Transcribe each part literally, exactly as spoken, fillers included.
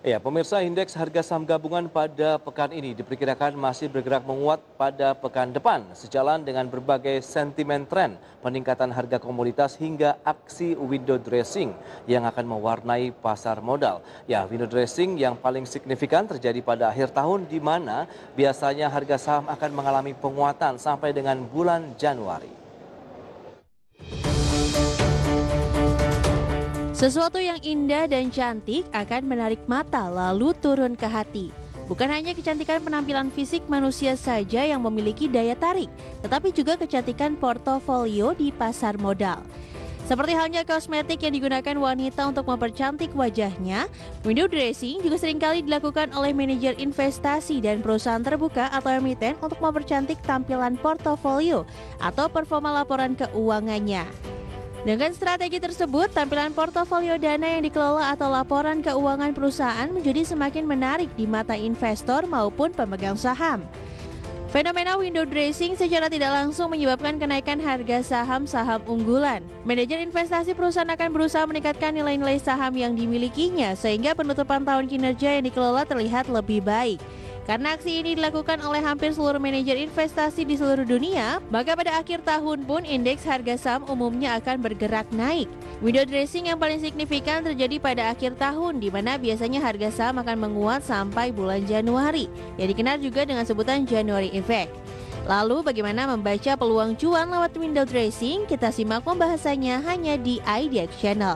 Ya, pemirsa, indeks harga saham gabungan pada pekan ini diperkirakan masih bergerak menguat pada pekan depan, sejalan dengan berbagai sentimen tren, peningkatan harga komoditas hingga aksi window dressing yang akan mewarnai pasar modal. Ya, window dressing yang paling signifikan terjadi pada akhir tahun di mana biasanya harga saham akan mengalami penguatan sampai dengan bulan Januari. Sesuatu yang indah dan cantik akan menarik mata lalu turun ke hati. Bukan hanya kecantikan penampilan fisik manusia saja yang memiliki daya tarik, tetapi juga kecantikan portofolio di pasar modal. Seperti halnya kosmetik yang digunakan wanita untuk mempercantik wajahnya, window dressing juga seringkali dilakukan oleh manajer investasi dan perusahaan terbuka atau emiten untuk mempercantik tampilan portofolio atau performa laporan keuangannya. Dengan strategi tersebut, tampilan portofolio dana yang dikelola atau laporan keuangan perusahaan menjadi semakin menarik di mata investor maupun pemegang saham. Fenomena window dressing secara tidak langsung menyebabkan kenaikan harga saham-saham unggulan. Manajer investasi perusahaan akan berusaha meningkatkan nilai-nilai saham yang dimilikinya sehingga penutupan tahun kinerja yang dikelola terlihat lebih baik. Karena aksi ini dilakukan oleh hampir seluruh manajer investasi di seluruh dunia, maka pada akhir tahun pun indeks harga saham umumnya akan bergerak naik. Window dressing yang paling signifikan terjadi pada akhir tahun, di mana biasanya harga saham akan menguat sampai bulan Januari, yang dikenal juga dengan sebutan January Effect. Lalu bagaimana membaca peluang cuan lewat window dressing? Kita simak pembahasannya hanya di I D X Channel.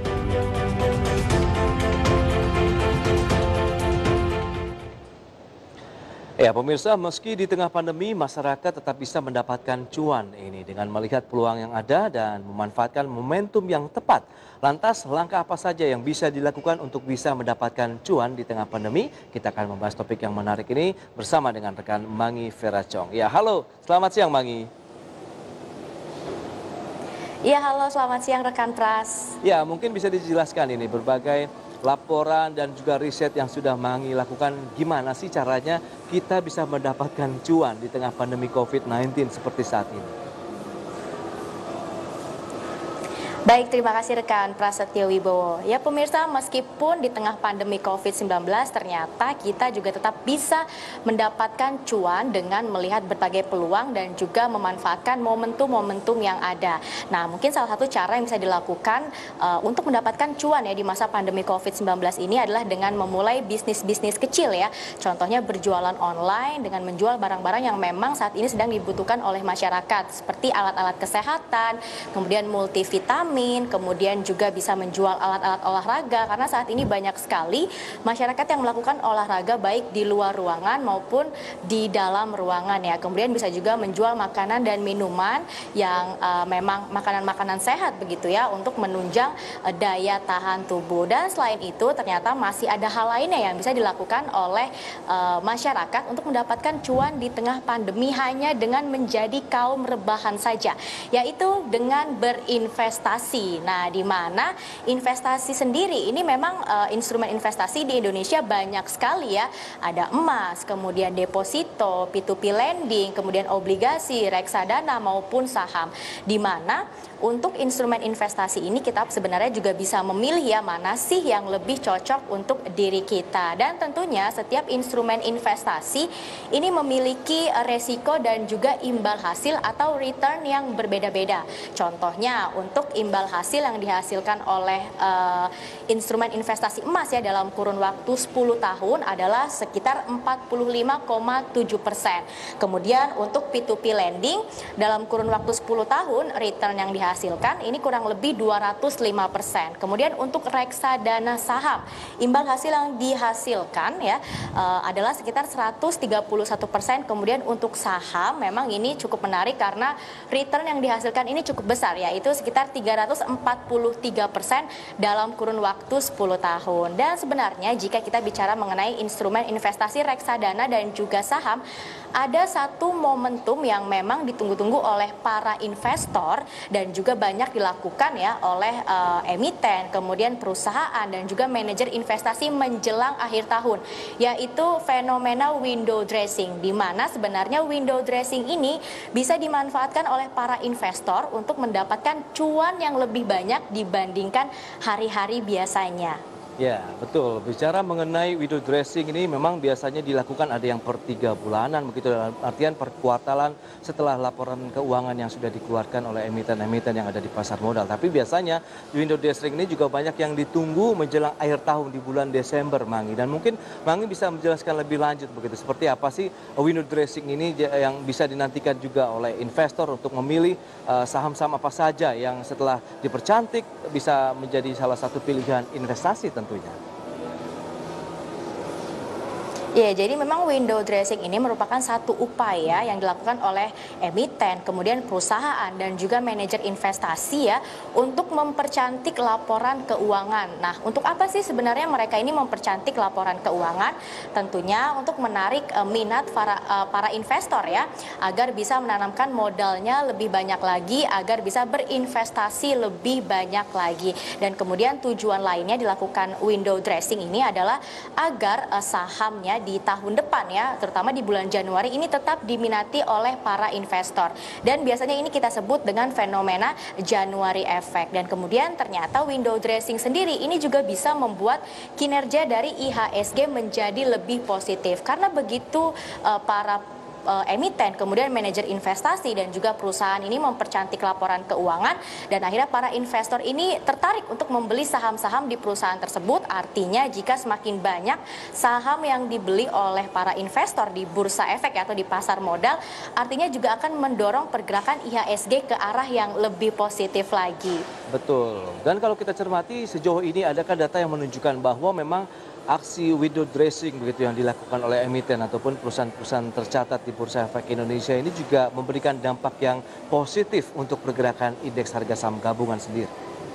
Ya, pemirsa, meski di tengah pandemi, masyarakat tetap bisa mendapatkan cuan ini dengan melihat peluang yang ada dan memanfaatkan momentum yang tepat. Lantas, langkah apa saja yang bisa dilakukan untuk bisa mendapatkan cuan di tengah pandemi? Kita akan membahas topik yang menarik ini bersama dengan rekan Mangi Veracong. Ya, halo, selamat siang Mangi. Ya, halo, selamat siang rekan Pras. Ya, mungkin bisa dijelaskan ini berbagai laporan dan juga riset yang sudah Mangi lakukan, gimana sih caranya kita bisa mendapatkan cuan di tengah pandemi covid sembilan belas seperti saat ini? Baik, terima kasih rekan Prasetyo Wibowo. Ya pemirsa, meskipun di tengah pandemi covid sembilan belas ternyata kita juga tetap bisa mendapatkan cuan dengan melihat berbagai peluang dan juga memanfaatkan momentum-momentum yang ada. Nah, mungkin salah satu cara yang bisa dilakukan uh, untuk mendapatkan cuan ya di masa pandemi covid sembilan belas ini adalah dengan memulai bisnis-bisnis kecil ya. Contohnya berjualan online dengan menjual barang-barang yang memang saat ini sedang dibutuhkan oleh masyarakat seperti alat-alat kesehatan, kemudian multivitamin, kemudian juga bisa menjual alat-alat olahraga karena saat ini banyak sekali masyarakat yang melakukan olahraga baik di luar ruangan maupun di dalam ruangan ya. Kemudian bisa juga menjual makanan dan minuman yang uh, memang makanan-makanan sehat begitu ya untuk menunjang uh, daya tahan tubuh. Dan selain itu ternyata masih ada hal lainnya yang bisa dilakukan oleh uh, masyarakat untuk mendapatkan cuan di tengah pandemi hanya dengan menjadi kaum rebahan saja, yaitu dengan berinvestasi. Nah, di mana investasi sendiri ini memang uh, instrumen investasi di Indonesia banyak sekali ya. Ada emas, kemudian deposito, P dua P lending, kemudian obligasi, reksadana maupun saham. Di mana untuk instrumen investasi ini kita sebenarnya juga bisa memilih ya mana sih yang lebih cocok untuk diri kita. Dan tentunya setiap instrumen investasi ini memiliki resiko dan juga imbal hasil atau return yang berbeda-beda. Contohnya untuk imbal hasil yang dihasilkan oleh uh, instrumen investasi emas ya dalam kurun waktu sepuluh tahun adalah sekitar empat puluh lima koma tujuh persen. Kemudian untuk P dua P lending dalam kurun waktu sepuluh tahun return yang dihasilkan ini kurang lebih dua ratus lima persen. Kemudian untuk reksadana saham imbal hasil yang dihasilkan ya uh, adalah sekitar seratus tiga puluh satu persen. Kemudian untuk saham memang ini cukup menarik karena return yang dihasilkan ini cukup besar yaitu sekitar tiga ratus empat puluh tiga persen dalam kurun waktu sepuluh tahun. Dan sebenarnya jika kita bicara mengenai instrumen investasi reksadana dan juga saham, ada satu momentum yang memang ditunggu-tunggu oleh para investor dan juga banyak dilakukan ya oleh uh, emiten, kemudian perusahaan dan juga manajer investasi menjelang akhir tahun, yaitu fenomena window dressing, di mana sebenarnya window dressing ini bisa dimanfaatkan oleh para investor untuk mendapatkan cuan yang lebih banyak dibandingkan hari-hari biasanya. Ya, betul. Bicara mengenai window dressing ini memang biasanya dilakukan ada yang per tiga bulanan, begitu dalam artian per kuartalan setelah laporan keuangan yang sudah dikeluarkan oleh emiten-emiten yang ada di pasar modal. Tapi biasanya window dressing ini juga banyak yang ditunggu menjelang akhir tahun di bulan Desember, Mangi. Dan mungkin Mangi bisa menjelaskan lebih lanjut begitu. Seperti apa sih window dressing ini yang bisa dinantikan juga oleh investor untuk memilih uh, saham-saham apa saja yang setelah dipercantik bisa menjadi salah satu pilihan investasi tentunya. Ya, jadi memang window dressing ini merupakan satu upaya yang dilakukan oleh emiten, kemudian perusahaan dan juga manajer investasi ya untuk mempercantik laporan keuangan. Nah, untuk apa sih sebenarnya mereka ini mempercantik laporan keuangan? Tentunya untuk menarik uh, minat para uh, para investor ya, agar bisa menanamkan modalnya lebih banyak lagi, agar bisa berinvestasi lebih banyak lagi. Dan kemudian tujuan lainnya dilakukan window dressing ini adalah agar uh, sahamnya di tahun depan ya, terutama di bulan Januari ini tetap diminati oleh para investor. Dan biasanya ini kita sebut dengan fenomena Januari Effect. Dan kemudian ternyata window dressing sendiri ini juga bisa membuat kinerja dari I H S G menjadi lebih positif. Karena begitu uh, para emiten, kemudian manajer investasi dan juga perusahaan ini mempercantik laporan keuangan dan akhirnya para investor ini tertarik untuk membeli saham-saham di perusahaan tersebut. Artinya jika semakin banyak saham yang dibeli oleh para investor di bursa efek atau di pasar modal, artinya juga akan mendorong pergerakan I H S G ke arah yang lebih positif lagi. Betul. Dan kalau kita cermati sejauh ini adakah data yang menunjukkan bahwa memang aksi window dressing begitu yang dilakukan oleh emiten ataupun perusahaan-perusahaan tercatat di Bursa Efek Indonesia ini juga memberikan dampak yang positif untuk pergerakan indeks harga saham gabungan sendiri?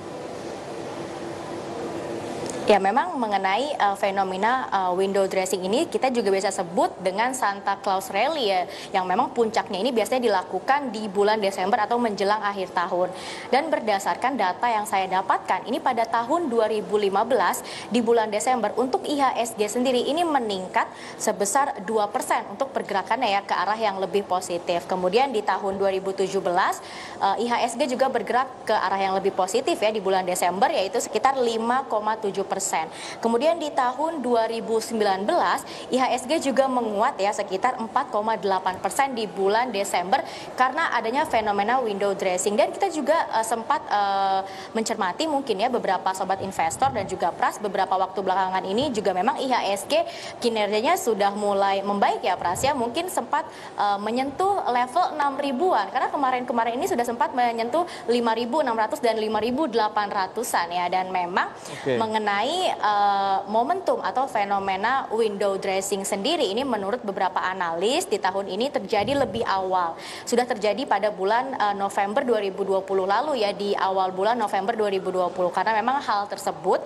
Ya, memang mengenai uh, fenomena uh, window dressing ini kita juga bisa sebut dengan Santa Claus Rally ya, yang memang puncaknya ini biasanya dilakukan di bulan Desember atau menjelang akhir tahun. Dan berdasarkan data yang saya dapatkan, ini pada tahun dua ribu lima belas di bulan Desember untuk I H S G sendiri ini meningkat sebesar dua persen untuk pergerakannya ya ke arah yang lebih positif. Kemudian di tahun dua ribu tujuh belas uh, I H S G juga bergerak ke arah yang lebih positif ya di bulan Desember, yaitu sekitar lima koma tujuh persen. Kemudian di tahun dua ribu sembilan belas I H S G juga menguat ya sekitar empat koma delapan persen di bulan Desember karena adanya fenomena window dressing. Dan kita juga uh, sempat uh, mencermati mungkin ya beberapa sobat investor dan juga Pras beberapa waktu belakangan ini juga memang I H S G kinerjanya sudah mulai membaik ya Pras ya, mungkin sempat uh, menyentuh level enam ribuan karena kemarin-kemarin ini sudah sempat menyentuh lima ribu enam ratus dan lima ribu delapan ratusan ya. Dan memang okay. mengenai Uh, momentum atau fenomena window dressing sendiri ini menurut beberapa analis di tahun ini terjadi lebih awal. Sudah terjadi pada bulan uh, November dua ribu dua puluh lalu ya, di awal bulan November dua ribu dua puluh, karena memang hal tersebut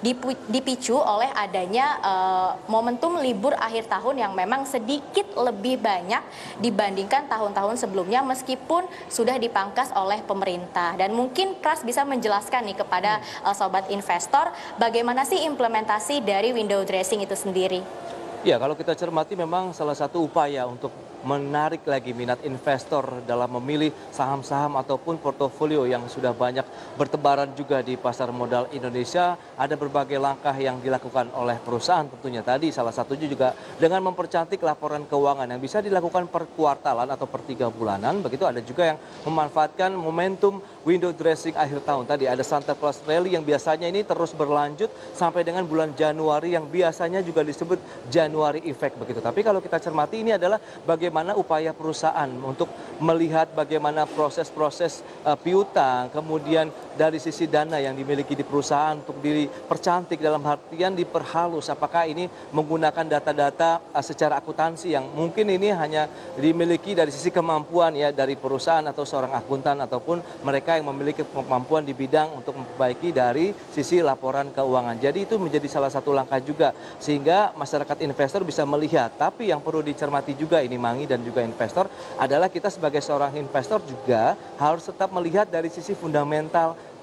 dipicu oleh adanya uh, momentum libur akhir tahun yang memang sedikit lebih banyak dibandingkan tahun-tahun sebelumnya meskipun sudah dipangkas oleh pemerintah. Dan mungkin Pras bisa menjelaskan nih kepada uh, sobat investor bagaimana Bagaimana sih implementasi dari window dressing itu sendiri? Ya, kalau kita cermati memang salah satu upaya untuk menarik lagi minat investor dalam memilih saham-saham ataupun portofolio yang sudah banyak bertebaran juga di pasar modal Indonesia. Ada berbagai langkah yang dilakukan oleh perusahaan tentunya tadi. Salah satunya juga dengan mempercantik laporan keuangan yang bisa dilakukan per kuartalan atau per tiga bulanan. Begitu ada juga yang memanfaatkan momentum window dressing akhir tahun. Tadi ada Santa Claus Rally yang biasanya ini terus berlanjut sampai dengan bulan Januari yang biasanya juga disebut Januari Effect begitu. Tapi kalau kita cermati ini adalah bagaimana Bagaimana upaya perusahaan untuk melihat bagaimana proses-proses uh, piutang, kemudian dari sisi dana yang dimiliki di perusahaan untuk dipercantik dalam artian diperhalus. Apakah ini menggunakan data-data uh, secara akuntansi yang mungkin ini hanya dimiliki dari sisi kemampuan ya dari perusahaan atau seorang akuntan ataupun mereka yang memiliki kemampuan di bidang untuk memperbaiki dari sisi laporan keuangan. Jadi itu menjadi salah satu langkah juga sehingga masyarakat investor bisa melihat. Tapi yang perlu dicermati juga ini Mangi dan juga investor adalah kita sebagai seorang investor juga harus tetap melihat dari sisi fundamental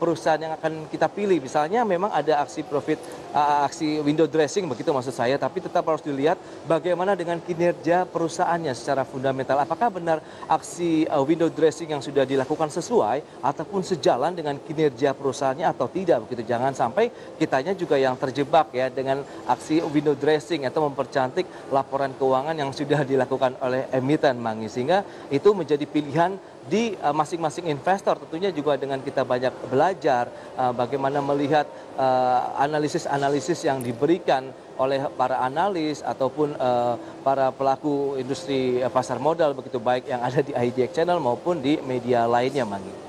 perusahaan yang akan kita pilih. Misalnya memang ada aksi profit, uh, aksi window dressing begitu maksud saya, tapi tetap harus dilihat bagaimana dengan kinerja perusahaannya secara fundamental. Apakah benar aksi uh, window dressing yang sudah dilakukan sesuai ataupun sejalan dengan kinerja perusahaannya atau tidak begitu. Jangan sampai kitanya juga yang terjebak ya dengan aksi window dressing atau mempercantik laporan keuangan yang sudah dilakukan oleh emiten, Mangi, sehingga itu menjadi pilihan di masing-masing uh, investor. Tentunya juga dengan kita banyak belajar uh, bagaimana melihat analisis-analisis uh, yang diberikan oleh para analis ataupun uh, para pelaku industri uh, pasar modal begitu, baik yang ada di I D X Channel maupun di media lainnya, Mangi.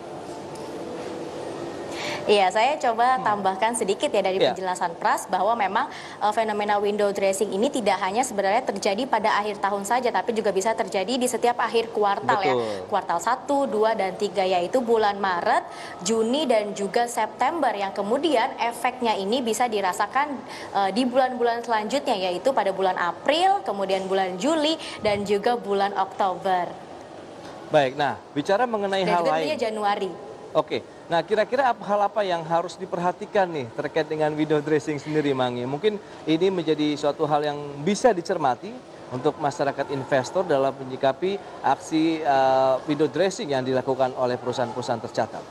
Iya, saya coba tambahkan sedikit ya dari yeah. penjelasan Pras bahwa memang uh, fenomena window dressing ini tidak hanya sebenarnya terjadi pada akhir tahun saja, tapi juga bisa terjadi di setiap akhir kuartal. Betul. Ya. Kuartal satu, dua, dan tiga, yaitu bulan Maret, Juni, dan juga September, yang kemudian efeknya ini bisa dirasakan uh, di bulan-bulan selanjutnya, yaitu pada bulan April, kemudian bulan Juli, dan juga bulan Oktober. Baik, nah bicara mengenai dan hal lain. Januari. Oke, nah kira-kira hal apa yang harus diperhatikan nih terkait dengan window dressing sendiri, Mangi? Mungkin ini menjadi suatu hal yang bisa dicermati untuk masyarakat investor dalam menyikapi aksi uh, window dressing yang dilakukan oleh perusahaan-perusahaan tercatat.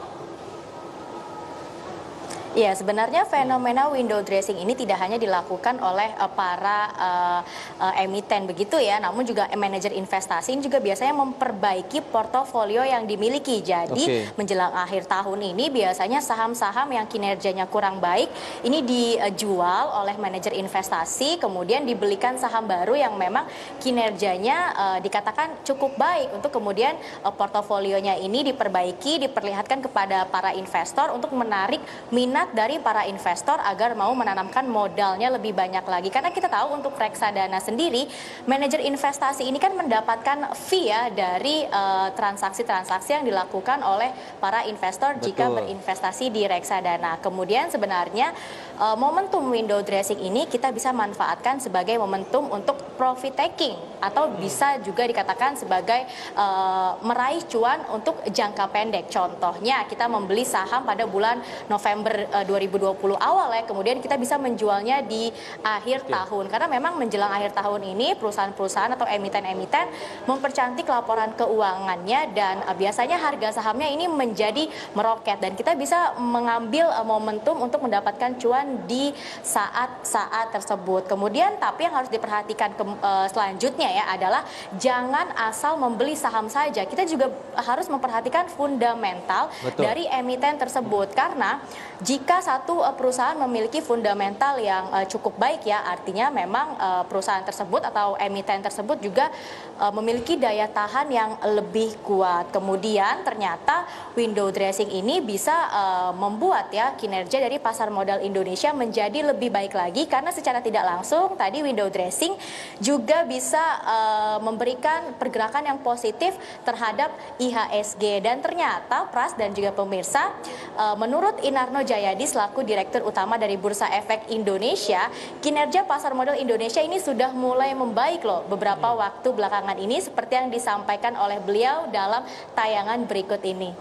Iya, sebenarnya fenomena window dressing ini tidak hanya dilakukan oleh uh, para uh, uh, emiten begitu ya, namun juga manajer investasi ini juga biasanya memperbaiki portofolio yang dimiliki. Jadi okay. menjelang akhir tahun ini biasanya saham-saham yang kinerjanya kurang baik ini dijual oleh manajer investasi, kemudian dibelikan saham baru yang memang kinerjanya uh, dikatakan cukup baik, untuk kemudian uh, portofolionya ini diperbaiki, diperlihatkan kepada para investor untuk menarik minat dari para investor agar mau menanamkan modalnya lebih banyak lagi. Karena kita tahu untuk reksadana sendiri, manajer investasi ini kan mendapatkan fee ya dari transaksi-transaksi uh, yang dilakukan oleh para investor. Betul. Jika berinvestasi di reksadana. Kemudian sebenarnya uh, momentum window dressing ini kita bisa manfaatkan sebagai momentum untuk profit taking, atau bisa juga dikatakan sebagai uh, meraih cuan untuk jangka pendek. Contohnya kita membeli saham pada bulan November dua ribu dua puluh awal ya, kemudian kita bisa menjualnya di akhir Oke. tahun, karena memang menjelang akhir tahun ini perusahaan-perusahaan atau emiten-emiten mempercantik laporan keuangannya, dan uh, biasanya harga sahamnya ini menjadi meroket, dan kita bisa mengambil uh, momentum untuk mendapatkan cuan di saat-saat tersebut. Kemudian tapi yang harus diperhatikan ke, uh, selanjutnya ya adalah jangan asal membeli saham saja, kita juga harus memperhatikan fundamental Betul. dari emiten tersebut, karena jika satu uh, perusahaan memiliki fundamental yang uh, cukup baik ya, artinya memang uh, perusahaan tersebut atau emiten tersebut juga uh, memiliki daya tahan yang lebih kuat. Kemudian ternyata window dressing ini bisa uh, membuat ya kinerja dari pasar modal Indonesia menjadi lebih baik lagi, karena secara tidak langsung tadi window dressing juga bisa uh, memberikan pergerakan yang positif terhadap I H S G. Dan ternyata Pras dan juga pemirsa, uh, menurut Inarno Jayadi selaku Direktur Utama dari Bursa Efek Indonesia, kinerja pasar modal Indonesia ini sudah mulai membaik loh beberapa waktu belakangan ini, seperti yang disampaikan oleh beliau dalam tayangan berikut ini.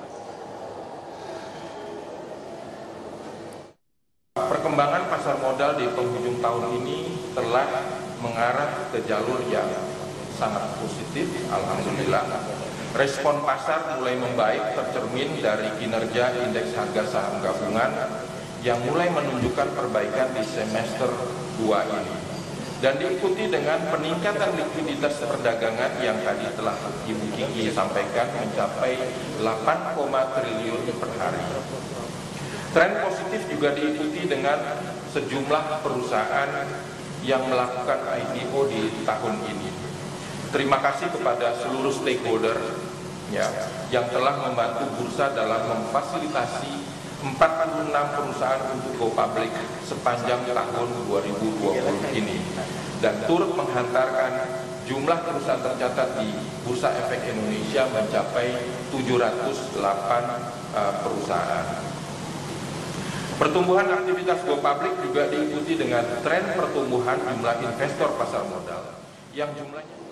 Perkembangan pasar modal di penghujung tahun ini telah mengarah ke jalur yang sangat positif, alhamdulillah. Respon pasar mulai membaik, tercermin dari kinerja indeks harga saham gabungan yang mulai menunjukkan perbaikan di semester dua ini, dan diikuti dengan peningkatan likuiditas perdagangan yang tadi telah Ibu Kiki sampaikan mencapai delapan koma triliun per hari. Tren positif juga diikuti dengan sejumlah perusahaan yang melakukan I P O di tahun ini. Terima kasih kepada seluruh stakeholder ya, yang telah membantu bursa dalam memfasilitasi empat puluh enam perusahaan untuk go public sepanjang tahun dua ribu dua puluh ini, dan turut menghantarkan jumlah perusahaan tercatat di Bursa Efek Indonesia mencapai tujuh ratus delapan uh, perusahaan. Pertumbuhan aktivitas go public juga diikuti dengan tren pertumbuhan jumlah investor pasar modal yang jumlahnya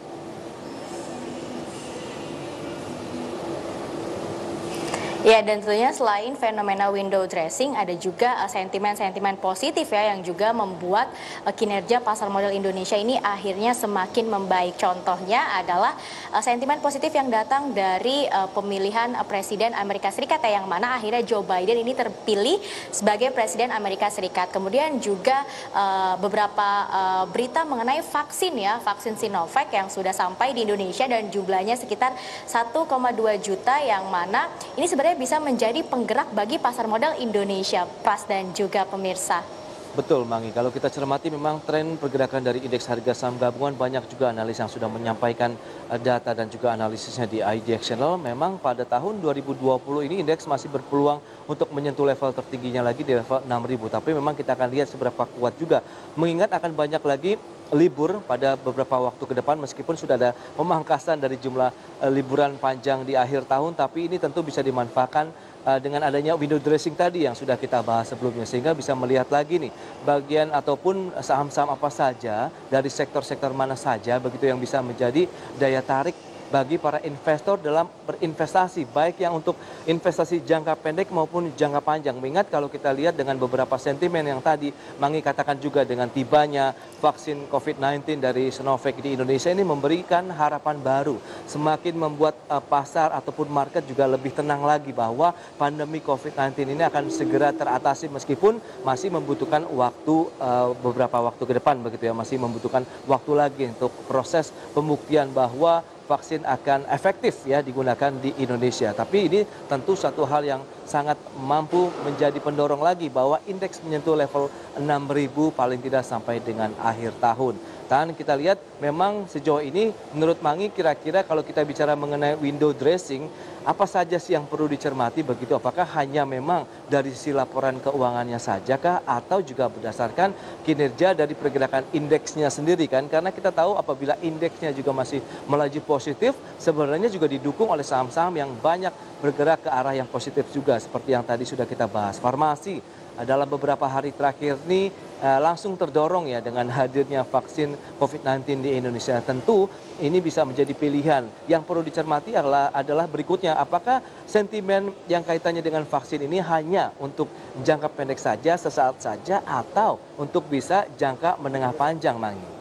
Ya, dan tentunya selain fenomena window dressing, ada juga sentimen-sentimen uh, positif ya yang juga membuat uh, kinerja pasar modal Indonesia ini akhirnya semakin membaik. Contohnya adalah uh, sentimen positif yang datang dari uh, pemilihan uh, Presiden Amerika Serikat ya, yang mana akhirnya Joe Biden ini terpilih sebagai Presiden Amerika Serikat. Kemudian juga uh, beberapa uh, berita mengenai vaksin ya, vaksin Sinovac yang sudah sampai di Indonesia dan jumlahnya sekitar satu koma dua juta, yang mana ini sebenarnya bisa menjadi penggerak bagi pasar modal Indonesia, Pras dan juga pemirsa. Betul, Mangi. Kalau kita cermati memang tren pergerakan dari indeks harga saham gabungan, banyak juga analis yang sudah menyampaikan data dan juga analisisnya di I D X Channel. Memang pada tahun dua ribu dua puluh ini indeks masih berpeluang untuk menyentuh level tertingginya lagi di level enam ribu. Tapi memang kita akan lihat seberapa kuat juga. Mengingat akan banyak lagi libur pada beberapa waktu ke depan, meskipun sudah ada pemangkasan dari jumlah uh, liburan panjang di akhir tahun, tapi ini tentu bisa dimanfaatkan uh, dengan adanya window dressing tadi yang sudah kita bahas sebelumnya, sehingga bisa melihat lagi nih bagian ataupun saham-saham apa saja dari sektor-sektor mana saja begitu yang bisa menjadi daya tarik bagi para investor dalam berinvestasi, baik yang untuk investasi jangka pendek maupun jangka panjang. Mengingat kalau kita lihat dengan beberapa sentimen yang tadi Mangi katakan, juga dengan tibanya vaksin covid sembilan belas dari Sinovac di Indonesia ini memberikan harapan baru, semakin membuat uh, pasar ataupun market juga lebih tenang lagi bahwa pandemi covid sembilan belas ini akan segera teratasi, meskipun masih membutuhkan waktu uh, beberapa waktu ke depan begitu ya, masih membutuhkan waktu lagi untuk proses pembuktian bahwa vaksin akan efektif ya digunakan di Indonesia. Tapi ini tentu satu hal yang sangat mampu menjadi pendorong lagi bahwa indeks menyentuh level enam ribu paling tidak sampai dengan akhir tahun. Dan kita lihat memang sejauh ini menurut Mangi, kira-kira kalau kita bicara mengenai window dressing, apa saja sih yang perlu dicermati begitu? Apakah hanya memang dari sisi laporan keuangannya saja kah, atau juga berdasarkan kinerja dari pergerakan indeksnya sendiri kan? Karena kita tahu apabila indeksnya juga masih melaju positif, sebenarnya juga didukung oleh saham-saham yang banyak bergerak ke arah yang positif juga, seperti yang tadi sudah kita bahas. Farmasi dalam beberapa hari terakhir ini uh, langsung terdorong ya dengan hadirnya vaksin covid sembilan belas di Indonesia. Tentu ini bisa menjadi pilihan. Yang perlu dicermati adalah, adalah berikutnya, apakah sentimen yang kaitannya dengan vaksin ini hanya untuk jangka pendek saja, sesaat saja, atau untuk bisa jangka menengah panjang, Mangi?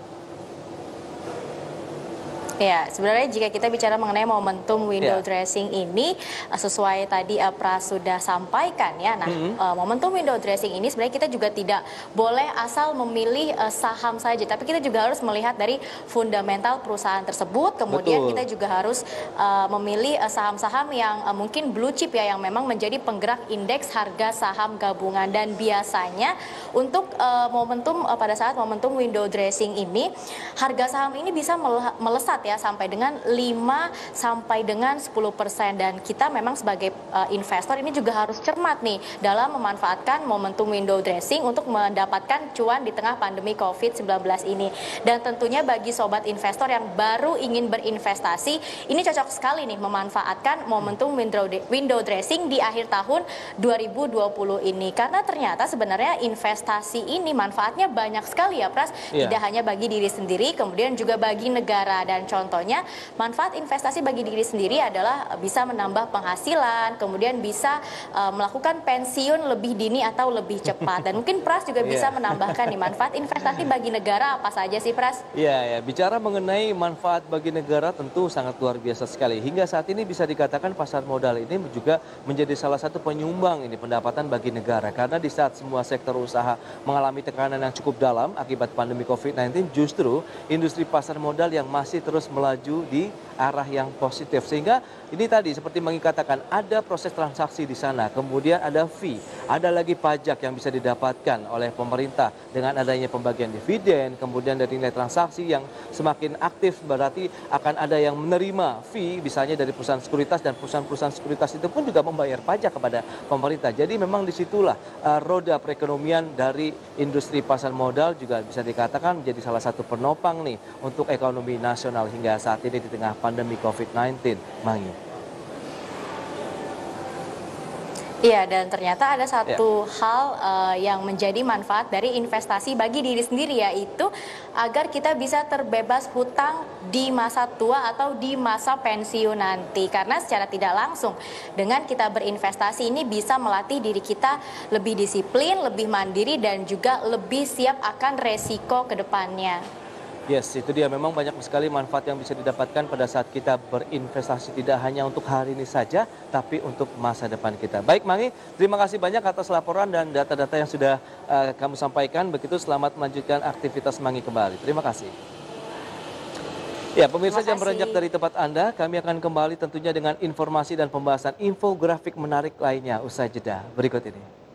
Ya, sebenarnya jika kita bicara mengenai momentum window Ya. dressing ini, sesuai tadi uh, Pras sudah sampaikan ya. Nah, mm-hmm. uh, momentum window dressing ini sebenarnya kita juga tidak boleh asal memilih uh, saham saja, tapi kita juga harus melihat dari fundamental perusahaan tersebut. Kemudian Betul. kita juga harus uh, memilih uh, saham-saham yang uh, mungkin blue chip ya, yang memang menjadi penggerak indeks harga saham gabungan. Dan biasanya untuk uh, momentum uh, pada saat momentum window dressing ini, harga saham ini bisa melesat ya sampai dengan lima sampai dengan sepuluh persen, dan kita memang sebagai uh, investor ini juga harus cermat nih dalam memanfaatkan momentum window dressing untuk mendapatkan cuan di tengah pandemi covid sembilan belas ini. Dan tentunya bagi sobat investor yang baru ingin berinvestasi, ini cocok sekali nih memanfaatkan momentum window dressing di akhir tahun dua ribu dua puluh ini, karena ternyata sebenarnya investasi ini manfaatnya banyak sekali ya, Pras. Yeah. Tidak hanya bagi diri sendiri, kemudian juga bagi negara. Dan contohnya, manfaat investasi bagi diri sendiri adalah bisa menambah penghasilan, kemudian bisa uh, melakukan pensiun lebih dini atau lebih cepat. Dan mungkin Pras juga yeah. bisa menambahkan nih, manfaat investasi bagi negara apa saja sih, Pras? Iya, yeah, yeah. Bicara mengenai manfaat bagi negara tentu sangat luar biasa sekali. Hingga saat ini bisa dikatakan pasar modal ini juga menjadi salah satu penyumbang ini pendapatan bagi negara. Karena di saat semua sektor usaha mengalami tekanan yang cukup dalam akibat pandemi covid sembilan belas, justru industri pasar modal yang masih terus melaju di arah yang positif. Sehingga ini tadi seperti mengatakan, ada proses transaksi di sana, kemudian ada fee, ada lagi pajak yang bisa didapatkan oleh pemerintah dengan adanya pembagian dividen, kemudian dari nilai transaksi yang semakin aktif, berarti akan ada yang menerima fee misalnya dari perusahaan sekuritas, dan perusahaan-perusahaan sekuritas itu pun juga membayar pajak kepada pemerintah. Jadi memang disitulah uh, roda perekonomian dari industri pasar modal juga bisa dikatakan menjadi salah satu penopang nih untuk ekonomi nasional hingga saat ini di tengah pandemi covid sembilan belas, Mangi. Iya, dan ternyata ada satu Ya. hal uh, yang menjadi manfaat dari investasi bagi diri sendiri, yaitu agar kita bisa terbebas hutang di masa tua atau di masa pensiun nanti. Karena secara tidak langsung dengan kita berinvestasi ini bisa melatih diri kita lebih disiplin, lebih mandiri, dan juga lebih siap akan resiko ke depannya. Yes, itu dia, memang banyak sekali manfaat yang bisa didapatkan pada saat kita berinvestasi, tidak hanya untuk hari ini saja, tapi untuk masa depan kita. Baik, Mangi, terima kasih banyak atas laporan dan data-data yang sudah uh, kamu sampaikan. Begitu, selamat melanjutkan aktivitas Mangi kembali. Terima kasih. Ya, pemirsa, jam beranjak dari tempat Anda, kami akan kembali tentunya dengan informasi dan pembahasan infografik menarik lainnya usai jeda berikut ini.